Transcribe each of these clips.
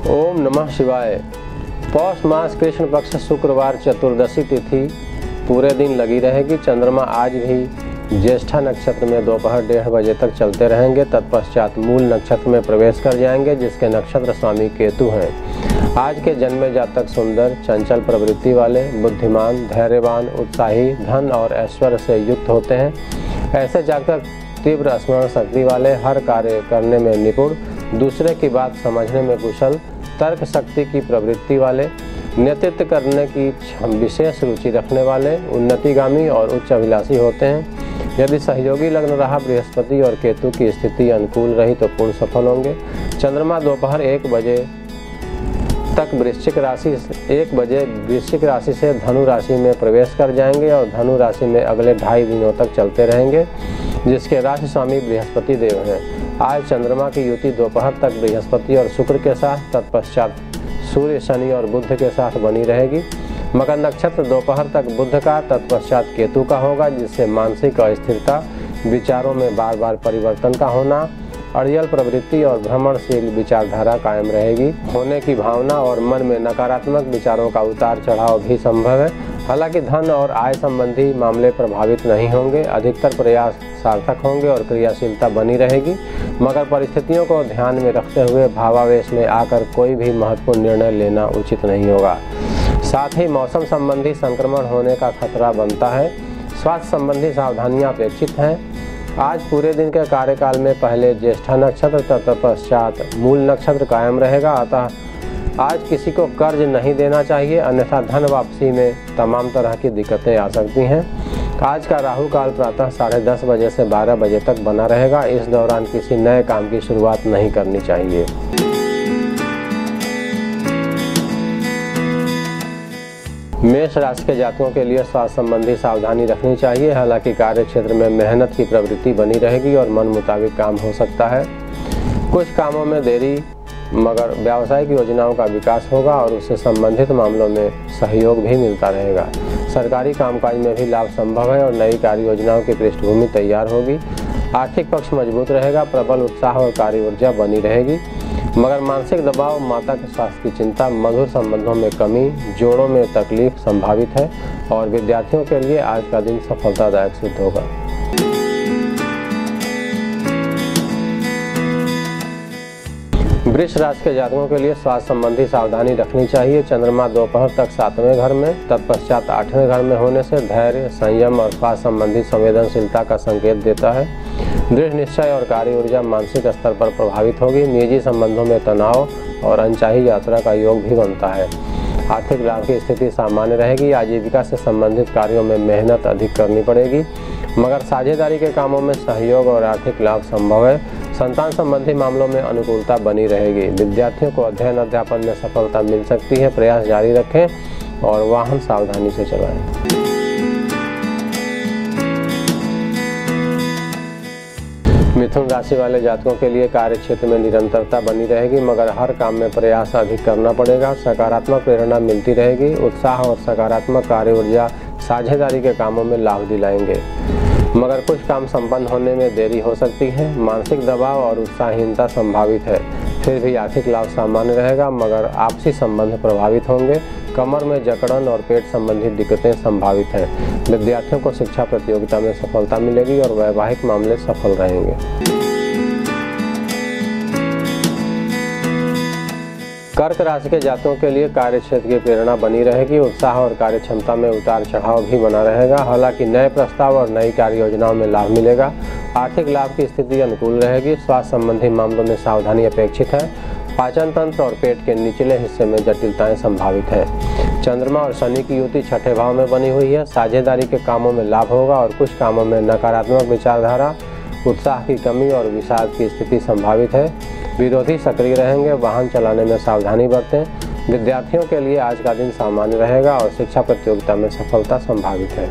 ओम नमः शिवाय। पौष मास कृष्ण पक्ष शुक्रवार चतुर्दशी तिथि पूरे दिन लगी रहेगी। चंद्रमा आज भी ज्येष्ठा नक्षत्र में दोपहर 1:30 बजे तक चलते रहेंगे। तत्पश्चात मूल नक्षत्र में प्रवेश कर जाएंगे, जिसके नक्षत्र स्वामी केतु हैं। आज के जन्मे जातक सुंदर, चंचल प्रवृत्ति वाले, बुद्धिमान, धैर्यवान, उत्साही, धन और ऐश्वर्य से युक्त होते हैं। ऐसे जातक तीव्र स्मरण शक्ति वाले, हर कार्य करने में निपुण, दूसरे की बात समझने में कुशल, तर्क शक्ति की प्रवृत्ति वाले, नेतृत्व करने की विशेष रुचि रखने वाले, उन्नतिगामी और उच्च अभिलाषी होते हैं। यदि सहयोगी लग्न रहा बृहस्पति और केतु की स्थिति अनुकूल रही तो पूर्ण सफल होंगे। चंद्रमा दोपहर 1 बजे तक वृश्चिक राशि से धनु राशि में प्रवेश कर जाएंगे और धनु राशि में अगले 2.5 दिनों तक चलते रहेंगे, जिसके राशि स्वामी बृहस्पति देव हैं। आज चंद्रमा की युति दोपहर तक बृहस्पति और शुक्र के साथ, तत्पश्चात सूर्य, शनि और बुध के साथ बनी रहेगी। मकर नक्षत्र दोपहर तक बुध का, तत्पश्चात केतु का होगा, जिससे मानसिक अस्थिरता, विचारों में बार बार परिवर्तन का होना, अड़ियल प्रवृत्ति और भ्रमणशील विचारधारा कायम रहेगी। होने की भावना और मन में नकारात्मक विचारों का उतार चढ़ाव भी संभव है। हालांकि धन और आय संबंधी मामले प्रभावित नहीं होंगे। अधिकतर प्रयास सार्थक होंगे और क्रियाशीलता बनी रहेगी, मगर परिस्थितियों को ध्यान में रखते हुए भावावेश में आकर कोई भी महत्वपूर्ण निर्णय लेना उचित नहीं होगा। साथ ही मौसम संबंधी संक्रमण होने का खतरा बनता है। स्वास्थ्य संबंधी सावधानियां अपेक्षित हैं। आज पूरे दिन के कार्यकाल में पहले ज्येष्ठा नक्षत्र, तत्पश्चात मूल नक्षत्र कायम रहेगा। अतः आज किसी को कर्ज नहीं देना चाहिए, अन्यथा धन वापसी में तमाम तरह की दिक्कतें आ सकती हैं। आज का राहु काल प्रातः 10:30 बजे से 12 बजे तक बना रहेगा। इस दौरान किसी नए काम की शुरुआत नहीं करनी चाहिए। मेष राशि के जातकों के लिए स्वास्थ्य संबंधी सावधानी रखनी चाहिए। हालांकि कार्य क्षेत्र में मेहनत की प्रवृत्ति बनी रहेगी और मन मुताबिक काम हो सकता है। कुछ कामों में देरी, मगर व्यावसायिक योजनाओं का विकास होगा और उससे संबंधित मामलों में सहयोग भी मिलता रहेगा। सरकारी कामकाज में भी लाभ संभव है और नई कार्य योजनाओं की पृष्ठभूमि तैयार होगी। आर्थिक पक्ष मजबूत रहेगा। प्रबल उत्साह और कार्य ऊर्जा बनी रहेगी, मगर मानसिक दबाव, माता के स्वास्थ्य की चिंता, मधुर संबंधों में कमी, जोड़ों में तकलीफ संभावित है और विद्यार्थियों के लिए आज का दिन सफलतादायक सिद्ध होगा। वृष राशि के जातकों के लिए स्वास्थ्य संबंधी सावधानी रखनी चाहिए। चंद्रमा दोपहर तक 7वें घर में, तत्पश्चात 8वें घर में होने से धैर्य, संयम और स्वास्थ्य संबंधी संवेदनशीलता का संकेत देता है। दृढ़ निश्चय और कार्य ऊर्जा मानसिक स्तर पर प्रभावित होगी। निजी संबंधों में तनाव और अनचाही यात्रा का योग भी बनता है। आर्थिक लाभ की स्थिति सामान्य रहेगी। आजीविका से संबंधित कार्यों में मेहनत अधिक करनी पड़ेगी, मगर साझेदारी के कामों में सहयोग और आर्थिक लाभ संभव है। संतान संबंधी मामलों में अनुकूलता बनी रहेगी। विद्यार्थियों को अध्ययन अध्यापन में सफलता मिल सकती है। प्रयास जारी रखें और वाहन सावधानी से चलाएं। मिथुन राशि वाले जातकों के लिए कार्य क्षेत्र में निरंतरता बनी रहेगी, मगर हर काम में प्रयास अधिक करना पड़ेगा। सकारात्मक प्रेरणा मिलती रहेगी। उत्साह और सकारात्मक कार्य ऊर्जा साझेदारी के कामों में लाभ दिलाएंगे, मगर कुछ काम संपन्न होने में देरी हो सकती है। मानसिक दबाव और उत्साहहीनता संभावित है। फिर भी आर्थिक लाभ सामान्य रहेगा, मगर आपसी संबंध प्रभावित होंगे। कमर में जकड़न और पेट संबंधी दिक्कतें संभावित हैं। विद्यार्थियों को शिक्षा प्रतियोगिता में सफलता मिलेगी और वैवाहिक मामले सफल रहेंगे। कर्क राशि के जातकों के लिए कार्य क्षेत्र की प्रेरणा बनी रहेगी। उत्साह और कार्य क्षमता में उतार चढ़ाव भी बना रहेगा। हालांकि नए प्रस्ताव और नई कार्य योजनाओं में लाभ मिलेगा। आर्थिक लाभ की स्थिति अनुकूल रहेगी। स्वास्थ्य संबंधी मामलों में सावधानी अपेक्षित है। पाचन तंत्र और पेट के निचले हिस्से में जटिलताएं संभावित है। चंद्रमा और शनि की युति 6ठे भाव में बनी हुई है। साझेदारी के कामों में लाभ होगा और कुछ कामों में नकारात्मक विचारधारा, उत्साह की कमी और विषाद की स्थिति संभावित है। विरोधी सक्रिय रहेंगे। वाहन चलाने में सावधानी बरतें। विद्यार्थियों के लिए आज का दिन सामान्य रहेगा और शिक्षा प्रतियोगिता में सफलता संभावित है।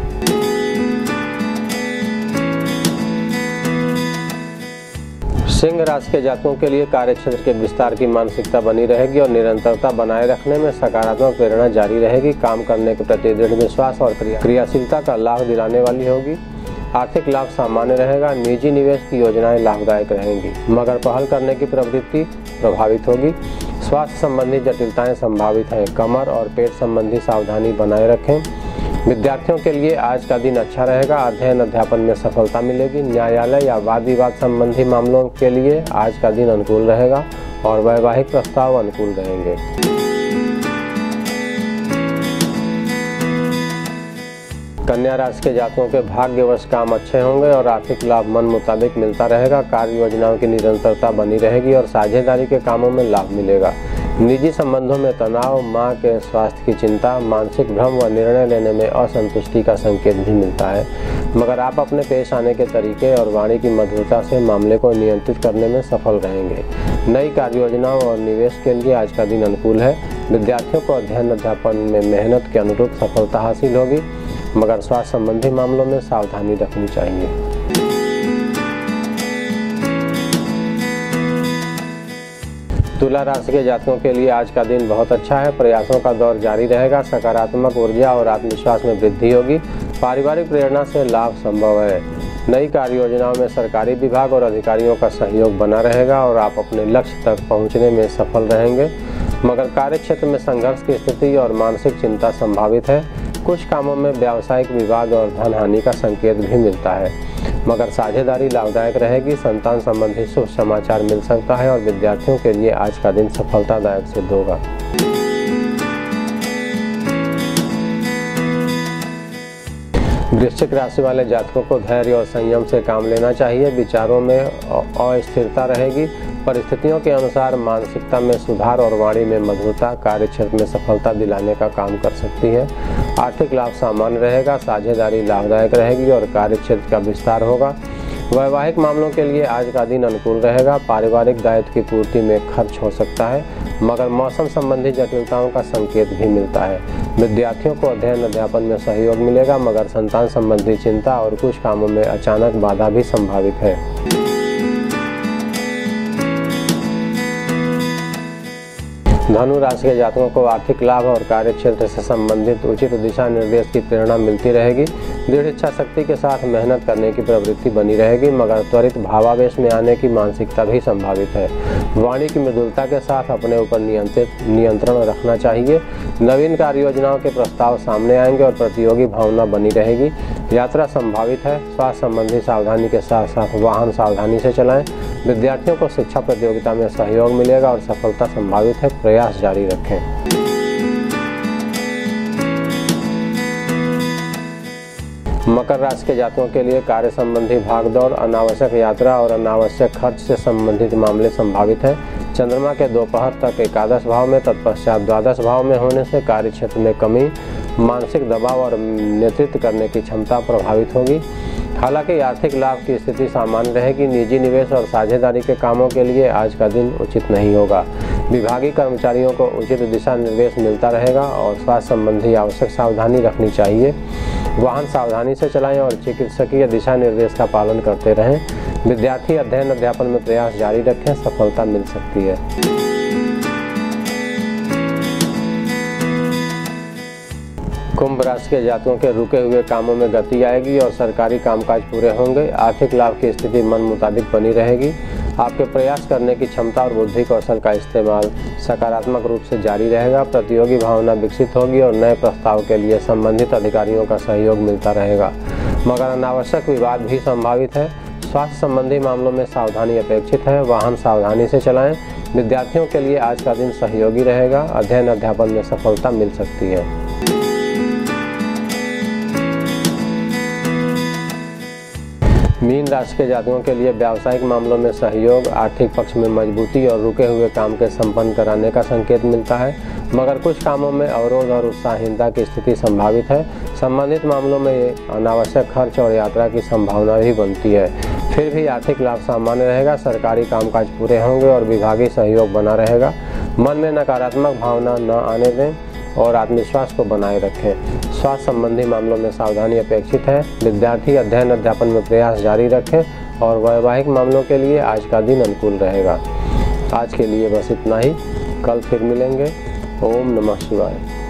सिंह राशि के जातकों के लिए कार्य क्षेत्र के विस्तार की मानसिकता बनी रहेगी और निरंतरता बनाए रखने में सकारात्मक प्रेरणा जारी रहेगी। काम करने के प्रति दृढ़ विश्वास और क्रियाशीलता का लाभ दिलाने वाली होगी। आर्थिक लाभ सामान्य रहेगा। निजी निवेश की योजनाएं लाभदायक रहेंगी, मगर पहल करने की प्रवृत्ति प्रभावित होगी। स्वास्थ्य संबंधी जटिलताएं संभावित हैं। कमर और पेट संबंधी सावधानी बनाए रखें। विद्यार्थियों के लिए आज का दिन अच्छा रहेगा। अध्ययन अध्यापन में सफलता मिलेगी। न्यायालय या वाद विवाद संबंधी मामलों के लिए आज का दिन अनुकूल रहेगा और वैवाहिक प्रस्ताव अनुकूल रहेंगे। कन्या राशि के जातकों के भाग्यवश काम अच्छे होंगे और आर्थिक लाभ मन मुताबिक मिलता रहेगा। कार्य योजनाओं की निरंतरता बनी रहेगी और साझेदारी के कामों में लाभ मिलेगा। निजी संबंधों में तनाव, मां के स्वास्थ्य की चिंता, मानसिक भ्रम व निर्णय लेने में असंतुष्टि का संकेत भी मिलता है, मगर आप अपने पेश आने के तरीके और वाणी की मधुरता से मामले को नियंत्रित करने में सफल रहेंगे। नई कार्य योजनाओं और निवेश के लिए आज का दिन अनुकूल है। विद्यार्थियों को अध्ययन अध्यापन में मेहनत के अनुरूप सफलता हासिल होगी, मगर स्वास्थ्य संबंधी मामलों में सावधानी रखनी चाहिए। तुला राशि के जातकों के लिए आज का दिन बहुत अच्छा है। प्रयासों का दौर जारी रहेगा। सकारात्मक ऊर्जा और आत्मविश्वास में वृद्धि होगी। पारिवारिक प्रेरणा से लाभ संभव है। नई कार्य योजनाओं में सरकारी विभाग और अधिकारियों का सहयोग बना रहेगा और आप अपने लक्ष्य तक पहुंचने में सफल रहेंगे, मगर कार्य क्षेत्र में संघर्ष की स्थिति और मानसिक चिंता संभावित है। कुछ कामों में व्यावसायिक विवाद और धन हानि का संकेत भी मिलता है, मगर साझेदारी लाभदायक रहेगी। संतान संबंधी शुभ समाचार मिल सकता है और विद्यार्थियों के लिए आज का दिन सफलतादायक सिद्ध होगा। वृश्चिक राशि वाले जातकों को धैर्य और संयम से काम लेना चाहिए। विचारों में अस्थिरता रहेगी। परिस्थितियों के अनुसार मानसिकता में सुधार और वाणी में मधुरता कार्य क्षेत्र में सफलता दिलाने का काम कर सकती है। आर्थिक लाभ सामान्य रहेगा। साझेदारी लाभदायक रहेगी और कार्य क्षेत्र का विस्तार होगा। वैवाहिक मामलों के लिए आज का दिन अनुकूल रहेगा। पारिवारिक दायित्व की पूर्ति में खर्च हो सकता है, मगर मौसम संबंधी जटिलताओं का संकेत भी मिलता है। विद्यार्थियों को अध्ययन अध्यापन में सहयोग मिलेगा, मगर संतान संबंधी चिंता और कुछ कामों में अचानक बाधा भी संभावित है। धनु राशि के जातकों को आर्थिक लाभ और कार्य क्षेत्र से संबंधित उचित दिशा निर्देश की प्रेरणा मिलती रहेगी। दृढ़ इच्छा शक्ति के साथ मेहनत करने की प्रवृत्ति बनी रहेगी, मगर त्वरित भावावेश में आने की मानसिकता भी संभावित है। वाणी की मृदुलता के साथ अपने ऊपर नियंत्रण रखना चाहिए। नवीन कार्य योजनाओं के प्रस्ताव सामने आएंगे और प्रतियोगी भावना बनी रहेगी। यात्रा संभावित है। स्वास्थ्य संबंधी सावधानी के साथ साथ वाहन सावधानी से चलाएं। विद्यार्थियों को शिक्षा प्रतियोगिता में सहयोग मिलेगा और सफलता संभावित है। प्रयास जारी रखें। मकर राशि के जातकों के लिए कार्य संबंधी भागदौड़, अनावश्यक यात्रा और अनावश्यक खर्च से संबंधित मामले संभावित हैं। चंद्रमा के दोपहर तक एकादश भाव में तत्पश्चात द्वादश भाव में होने से कार्य क्षेत्र में कमी, मानसिक दबाव और नेतृत्व करने की क्षमता प्रभावित होगी। हालांकि आर्थिक लाभ की स्थिति सामान्य रहेगी। निजी निवेश और साझेदारी के कामों के लिए आज का दिन उचित नहीं होगा। विभागीय कर्मचारियों को उचित दिशा निर्देश मिलता रहेगा और स्वास्थ्य संबंधी आवश्यक सावधानी रखनी चाहिए। वाहन सावधानी से चलाएं और चिकित्सकीय दिशा निर्देश का पालन करते रहें। विद्यार्थी अध्ययन अध्यापन में प्रयास जारी रखें, सफलता मिल सकती है। कुंभ राशि के जातकों के रुके हुए कामों में गति आएगी और सरकारी कामकाज पूरे होंगे। आर्थिक लाभ की स्थिति मन मुताबिक बनी रहेगी। आपके प्रयास करने की क्षमता और बुद्धि कौशल का इस्तेमाल सकारात्मक रूप से जारी रहेगा। प्रतियोगी भावना विकसित होगी और नए प्रस्ताव के लिए संबंधित अधिकारियों का सहयोग मिलता रहेगा, मगर अनावश्यक विवाद भी संभावित है। स्वास्थ्य संबंधी मामलों में सावधानी अपेक्षित है। वाहन सावधानी से चलाएं। विद्यार्थियों के लिए आज का दिन सहयोगी रहेगा। अध्ययन अध्यापन में सफलता मिल सकती है। मीन राशि के जातकों के लिए व्यावसायिक मामलों में सहयोग, आर्थिक पक्ष में मजबूती और रुके हुए काम के संपन्न कराने का संकेत मिलता है, मगर कुछ कामों में अवरोध और उत्साहहीनता की स्थिति संभावित है। संबंधित मामलों में अनावश्यक खर्च और यात्रा की संभावना भी बनती है। फिर भी आर्थिक लाभ सामान्य रहेगा। सरकारी कामकाज पूरे होंगे और विभागीय सहयोग बना रहेगा। मन में नकारात्मक भावना न आने दें और आत्मविश्वास को बनाए रखें। स्वास्थ्य संबंधी मामलों में सावधानी अपेक्षित है। विद्यार्थी अध्ययन अध्यापन में प्रयास जारी रखें और वैवाहिक मामलों के लिए आज का दिन अनुकूल रहेगा। आज के लिए बस इतना ही। कल फिर मिलेंगे। ओम नमः शिवाय।